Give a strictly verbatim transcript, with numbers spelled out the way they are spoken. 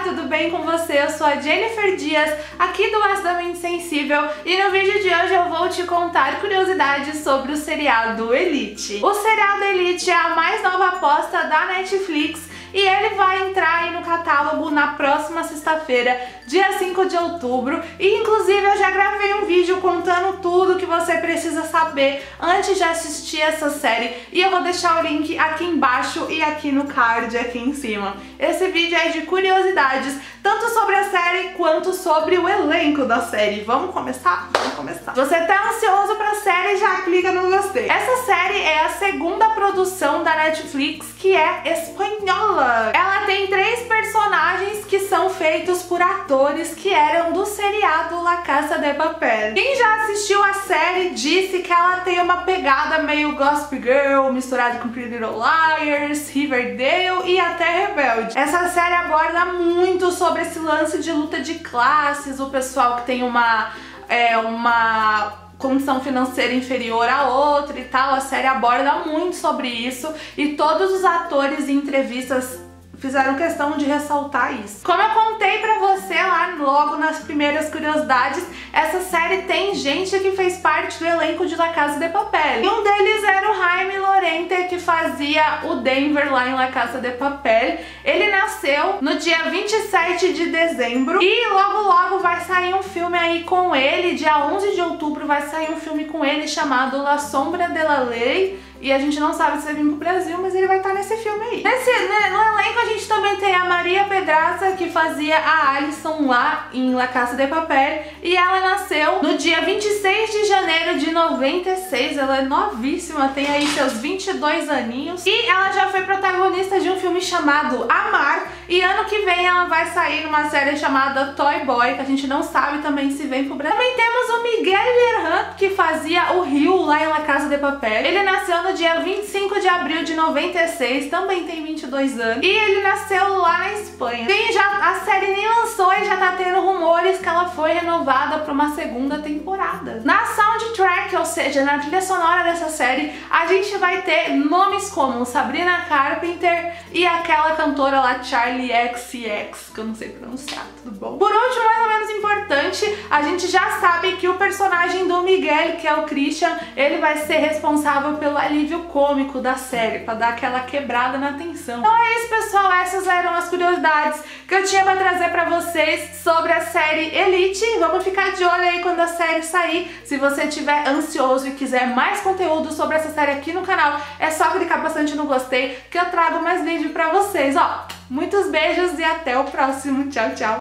tudo bem com você? Eu sou a Jennifer Dias, aqui do Acidamente Sensível, e no vídeo de hoje eu vou te contar curiosidades sobre o seriado Elite. O seriado Elite é a mais nova aposta da Netflix e ele vai entrar aí no catálogo na próxima sexta-feira, dia cinco de outubro, e inclusive eu já gravei um vídeo contando tudo que você precisa saber antes de assistir essa série, e eu vou deixar o link aqui embaixo e aqui no card, aqui em cima. Esse vídeo é de curiosidades, tanto sobre a série quanto sobre o elenco da série. Vamos começar? Vamos começar. Se você tá ansioso pra série, já clica no gostei. Essa série é a segunda produção da Netflix que é espanhola. Ela tem três personagens que são feitos por atores que eram do seriado La Casa de Papel. Quem já assistiu a série disse que ela tem uma pegada meio Gossip Girl, misturada com Pretty Little Liars, Riverdale e até Rebelde. Essa série aborda muito sobre esse lance de luta de classes, o pessoal que tem uma... É, uma condição financeira inferior a outra e tal. A série aborda muito sobre isso e todos os atores em entrevistas fizeram questão de ressaltar isso. Como eu contei pra você lá logo nas primeiras curiosidades, essa série tem gente que fez parte do elenco de La Casa de Papel. E um deles era o Jaime Lorente, que fazia o Denver lá em La Casa de Papel. Ele nasceu no dia vinte e sete de dezembro e logo logo vai sair um filme aí com ele. Dia onze de outubro vai sair um filme com ele chamado La Sombra de la Ley. E a gente não sabe se vai vir pro Brasil, mas ele vai estar nesse filme aí. Nesse, né, no elenco a gente também tem a Maria Pedraza, que fazia a Alison lá em La Casa de Papel. E ela nasceu no dia vinte e seis de janeiro de noventa e seis. Ela é novíssima, tem aí seus vinte e dois aninhos. E ela já foi protagonista de um filme chamado Amar. E ano que vem ela vai sair numa série chamada Toy Boy, que a gente não sabe também se vem pro Brasil. Também temos o Miguel Lerran, que fazia o Rio lá em La Casa de Papel. Ele nasceu no dia vinte e cinco de abril de noventa e seis, também tem vinte e dois anos. E ele nasceu lá na Espanha. Tem já, a série nem lançou e já tá tendo rumores que ela foi renovada para uma segunda temporada. Na soundtrack, ou seja, na trilha sonora dessa série, a gente vai ter nomes como Sabrina Carpenter e aquela cantora lá, Charli X C X, que eu não sei pronunciar, tudo bom? Por último, mais ou menos importante, a gente já sabe que o personagem do Miguel, que é o Christian, ele vai ser responsável pelo alívio cômico da série, pra dar aquela quebrada na tensão. Então é isso, pessoal, essas eram as curiosidades que eu tinha pra trazer pra vocês sobre a série Elite. Vamos ficar de olho aí quando a série sair. Se você estiver ansioso e quiser mais conteúdo sobre essa série aqui no canal, é só clicar bastante no gostei que eu trago mais vídeo pra vocês, ó. Muitos beijos e até o próximo. Tchau, tchau!